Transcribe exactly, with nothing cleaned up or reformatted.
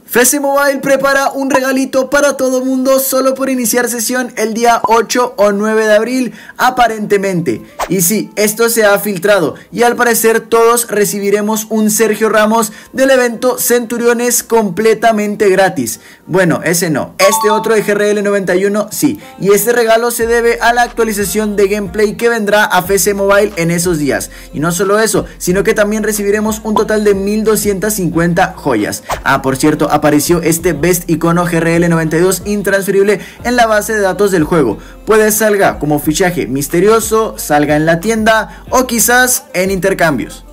F C Mobile prepara un regalito para todo mundo solo por iniciar sesión el día ocho o nueve de abril, aparentemente. Y sí, esto se ha filtrado y al parecer todos recibiremos un Sergio Ramos del evento Centuriones completamente gratis. Bueno, ese no, este otro de G R L noventa y uno sí. Y este regalo se debe a la actualización de gameplay que vendrá a F C Mobile en esos días. Y no solo eso, sino que también recibiremos un total de mil doscientas cincuenta joyas. Ah, por cierto, apareció este Best Icono G R L noventa y dos intransferible en la base de datos del juego. Puede salga como fichaje misterioso, salga en la tienda o quizás en intercambios.